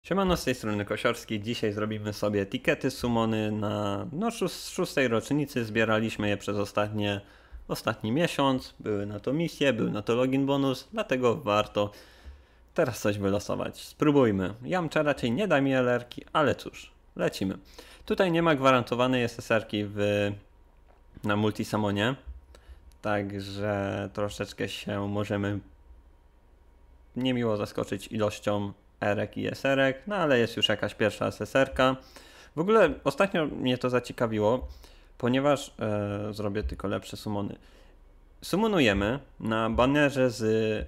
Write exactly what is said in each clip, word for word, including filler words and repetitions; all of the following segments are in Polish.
Siemano, z tej strony Kosiorski. Dzisiaj zrobimy sobie tikety summony na no, szó- szóstej rocznicy. Zbieraliśmy je przez ostatnie, ostatni miesiąc. Były na to misje, był na to login bonus, dlatego warto teraz coś wylosować. Spróbujmy. Jamcza raczej nie da mi L R-ki, ale cóż, lecimy. Tutaj nie ma gwarantowanej S S R-ki w, na multisamonie, także troszeczkę się możemy niemiło zaskoczyć ilością erek i eserek, no ale jest już jakaś pierwsza S S R-ka. W ogóle ostatnio mnie to zaciekawiło, ponieważ e, zrobię tylko lepsze summony. Summonujemy na banerze z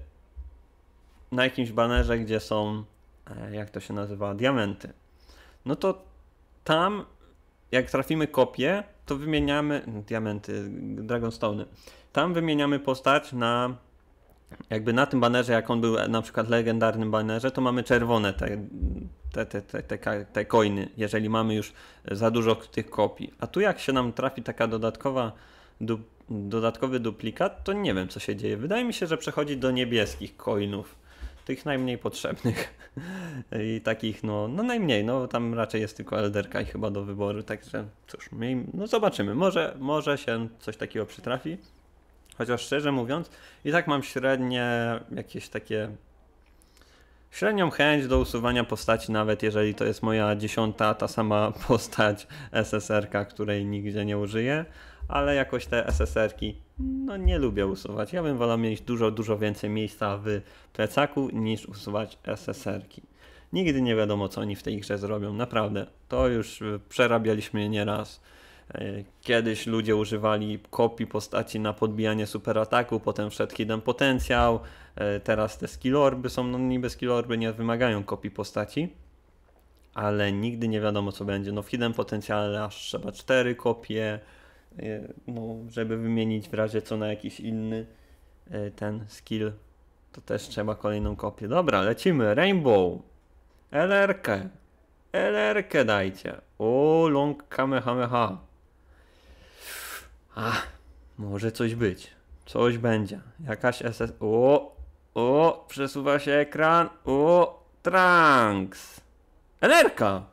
na jakimś banerze, gdzie są e, jak to się nazywa, diamenty. No to tam jak trafimy kopię, to wymieniamy diamenty, dragonstone'y. Tam wymieniamy postać na jakby na tym banerze, jak on był na przykład legendarnym banerze, to mamy czerwone te, te, te, te, te, te coiny, jeżeli mamy już za dużo tych kopii. A tu jak się nam trafi taka dodatkowa, du, dodatkowy duplikat, to nie wiem co się dzieje. Wydaje mi się, że przechodzi do niebieskich coinów, tych najmniej potrzebnych i takich no, no najmniej, no tam raczej jest tylko Elderka i chyba do wyboru, także cóż, no zobaczymy, może, może się coś takiego przytrafi. Chociaż szczerze mówiąc, i tak mam średnie jakieś takie średnią chęć do usuwania postaci, nawet jeżeli to jest moja dziesiąta ta sama postać S S R-ka, której nigdzie nie użyję, ale jakoś te S S R-ki no nie lubię usuwać. Ja bym wolał mieć dużo, dużo więcej miejsca w plecaku niż usuwać S S R-ki. Nigdy nie wiadomo co oni w tej grze zrobią, naprawdę. To już przerabialiśmy nieraz. Kiedyś ludzie używali kopii postaci na podbijanie superataku, potem wszedł hidden potencjał, teraz te skill orby są, no niby skill orby nie wymagają kopii postaci, ale nigdy nie wiadomo co będzie. No w hidden potencjale aż trzeba cztery kopie, no żeby wymienić w razie co na jakiś inny ten skill, to też trzeba kolejną kopię. Dobra, lecimy, Rainbow, L R-kę, L R-kę dajcie, o long kamehameha. A, może coś być. Coś będzie. Jakaś S S... O! O! Przesuwa się ekran. O! Trunks! L R-ka!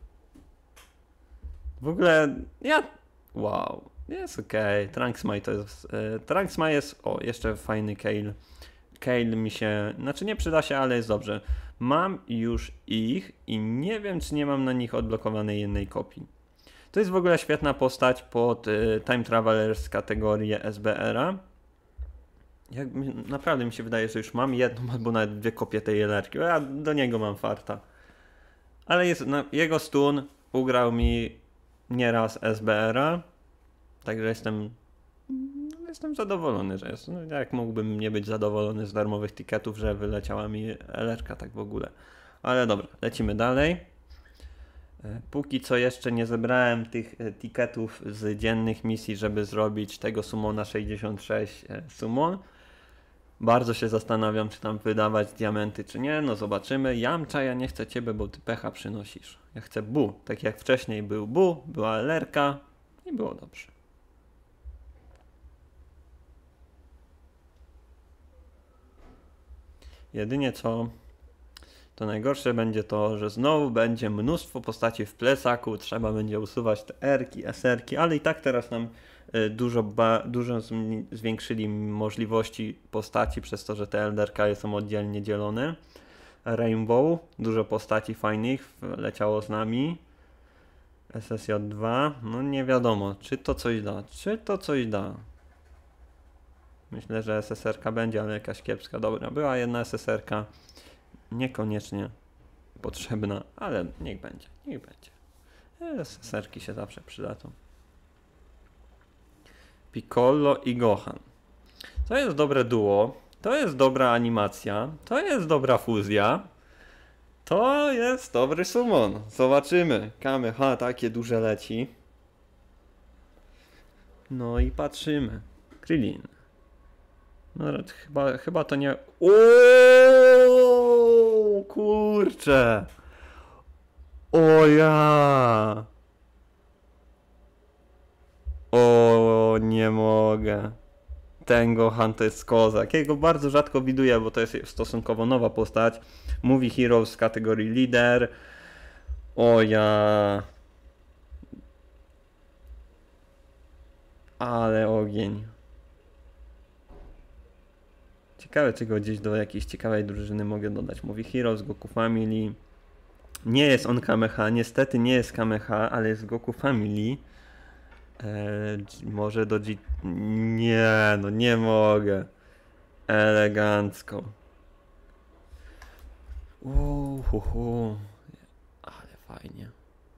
W ogóle... Ja... Wow. Jest okej. Okay. Trunks Mai to jest... E, Trunks Mai jest... O, jeszcze fajny Kale. Kale mi się... Znaczy nie przyda się, ale jest dobrze. Mam już ich i nie wiem, czy nie mam na nich odblokowanej jednej kopii. To jest w ogóle świetna postać pod y, Time Traveler z kategorii S B R-a. Jak, naprawdę mi się wydaje, że już mam jedną albo nawet dwie kopie tej L R-ki. Ja do niego mam farta. Ale jest, no, jego stun ugrał mi nieraz S B R-a. Także jestem jestem zadowolony, że jest. No, jak mógłbym nie być zadowolony z darmowych tiketów, że wyleciała mi L R-ka tak w ogóle. Ale dobra, lecimy dalej. Póki co jeszcze nie zebrałem tych tiketów z dziennych misji, żeby zrobić tego summona sześćdziesiąt sześć summon. Bardzo się zastanawiam, czy tam wydawać diamenty, czy nie. No zobaczymy. Jamcza, ja nie chcę ciebie, bo ty pecha przynosisz. Ja chcę Bu. Tak jak wcześniej był Bu, była L R-ka i było dobrze. Jedynie co... To najgorsze będzie to, że znowu będzie mnóstwo postaci w plecaku, trzeba będzie usuwać te R-ki, S R-ki, ale i tak teraz nam dużo, ba, dużo zwiększyli możliwości postaci przez to, że te Elderka są oddzielnie dzielone. Rainbow, dużo postaci fajnych leciało z nami. S S J dwa, no nie wiadomo, czy to coś da, czy to coś da. Myślę, że S S R-ka będzie, ale jakaś kiepska. Dobra, była jedna S S R-ka. Niekoniecznie potrzebna, ale niech będzie, niech będzie. S S R-ki się zawsze przydadzą. Piccolo i Gohan. To jest dobre duo, to jest dobra animacja, to jest dobra fuzja, to jest dobry summon. Zobaczymy. Kameha takie duże leci. No i patrzymy. Krillin. No chyba, chyba to nie... Ooo, kurczę. O ja. O, nie mogę. Ten Gohan to jest kozak. Ja go bardzo rzadko widuję, bo to jest stosunkowo nowa postać. Movie Heroes z kategorii Leader. O ja... Ale ogień. Ciekawe, czy go gdzieś do jakiejś ciekawej drużyny mogę dodać. Movie Heroes, Goku Family. Nie jest on Kameha, niestety nie jest Kameha, ale jest Goku Family. Eee, może do G... Nie, no nie mogę. Elegancko. Uhuhu. Ale fajnie.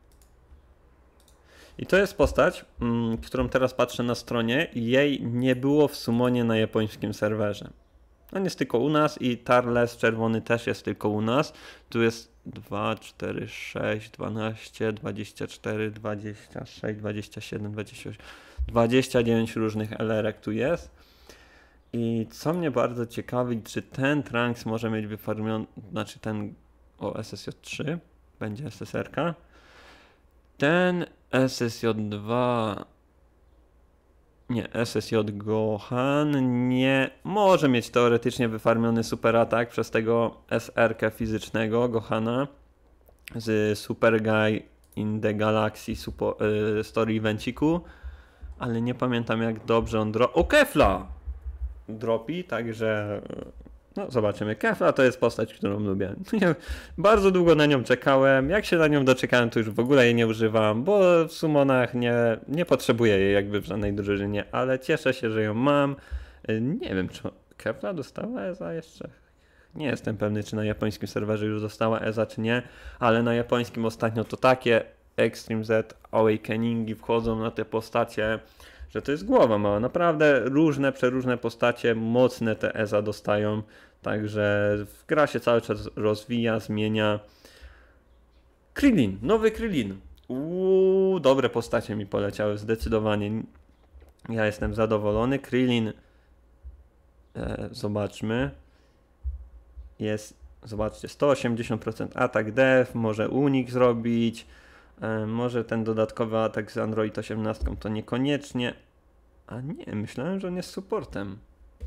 I to jest postać, mm, którą teraz patrzę na stronie i jej nie było w Sumonie na japońskim serwerze. On jest tylko u nas i Tarles czerwony też jest tylko u nas. Tu jest dwa, cztery, sześć, dwanaście, dwadzieścia cztery, dwadzieścia sześć, dwadzieścia siedem, dwadzieścia osiem, dwadzieścia dziewięć różnych L R ek tu jest. I co mnie bardzo ciekawi, czy ten Trunks może mieć wyfarmiony, znaczy ten o S S J trzy, będzie S S R ka. Ten S S J dwa, nie, S S J Gohan nie może mieć teoretycznie wyfarmiony super atak przez tego S R ka fizycznego Gohana z Super Guy in the Galaxy super, y, Story Evenciku, ale nie pamiętam jak dobrze on dro... O, Kefla! Dropi, także no zobaczymy. Kefla to jest postać, którą lubię. Bardzo długo na nią czekałem. Jak się na nią doczekałem, to już w ogóle jej nie używam, bo w summonach nie, nie potrzebuję jej jakby w żadnej drużynie, ale cieszę się, że ją mam. Nie wiem, czy Kefla dostała E Z A jeszcze? Nie jestem pewny, czy na japońskim serwerze już dostała E Z A, czy nie, ale na japońskim ostatnio to takie Extreme Z Awakeningi wchodzą na te postacie, że to jest głowa mała. Naprawdę różne, przeróżne postacie, mocne te E Z A dostają. Także gra się cały czas rozwija, zmienia. Krillin, nowy Krillin. Uuu, dobre postacie mi poleciały, zdecydowanie. Ja jestem zadowolony. Krillin, e, zobaczmy. Jest, zobaczcie, sto osiemdziesiąt procent atak def, może unik zrobić. Może ten dodatkowy atak z Android osiemnaście to niekoniecznie. A nie, myślałem, że on jest supportem.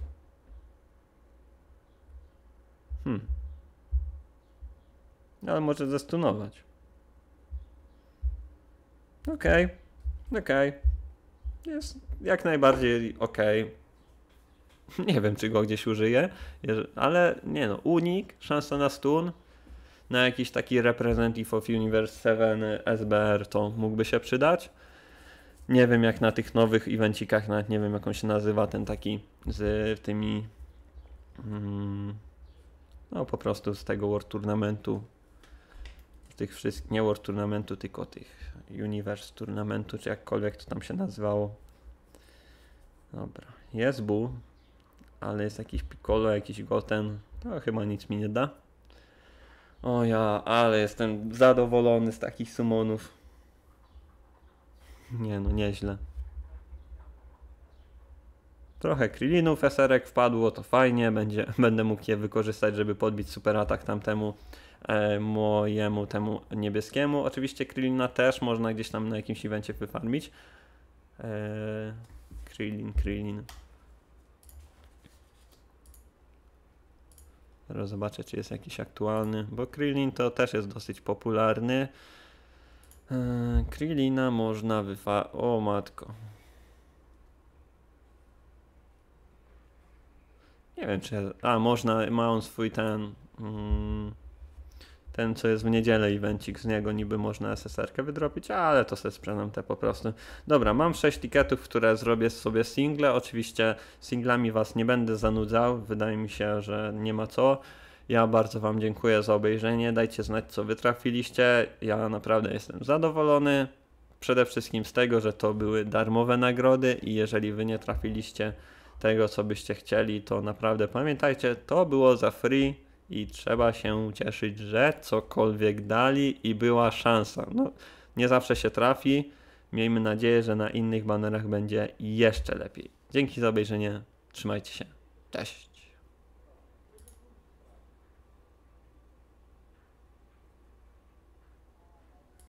Hmm. Ale może zestunować. Okej. Okay. Okej. Okay. Jest jak najbardziej okej. Okay. Nie wiem, czy go gdzieś użyję. Ale nie no, unik, szansa na stun. Na jakiś taki Representative of Universe siedem S B R to mógłby się przydać. Nie wiem jak na tych nowych evencikach, nawet nie wiem jak on się nazywa, ten taki z tymi mm, no po prostu z tego World Tournamentu, z tych wszystkich, nie World Tournamentu, tylko tych Universe Tournamentu, czy jakkolwiek to tam się nazywało. Dobra, jest Bu, ale jest jakiś Piccolo, jakiś Goten, to chyba nic mi nie da. O ja, ale jestem zadowolony z takich summonów. Nie no, nieźle. Trochę Krillinów S R ek wpadło, to fajnie, będzie, będę mógł je wykorzystać, żeby podbić super atak tamtemu e, mojemu, temu niebieskiemu. Oczywiście Krillina też można gdzieś tam na jakimś evencie wyfarmić. E, Krillin, Krillin. Teraz zobaczę, czy jest jakiś aktualny, bo Krillin to też jest dosyć popularny. Eee, Krillina można wyfa... O matko. Nie wiem, czy... A, można, ma on swój ten... Mm, ten, co jest w niedzielę evencik, z niego niby można S S R kę wydropić, ale to sobie sprzedam te po prostu. Dobra, mam sześć tiketów, które zrobię sobie single. Oczywiście singlami was nie będę zanudzał, wydaje mi się, że nie ma co. Ja bardzo wam dziękuję za obejrzenie, dajcie znać co wy trafiliście. Ja naprawdę jestem zadowolony. Przede wszystkim z tego, że to były darmowe nagrody i jeżeli wy nie trafiliście tego, co byście chcieli, to naprawdę pamiętajcie, to było za free. I trzeba się cieszyć, że cokolwiek dali i była szansa. No, nie zawsze się trafi. Miejmy nadzieję, że na innych banerach będzie jeszcze lepiej. Dzięki za obejrzenie. Trzymajcie się. Cześć.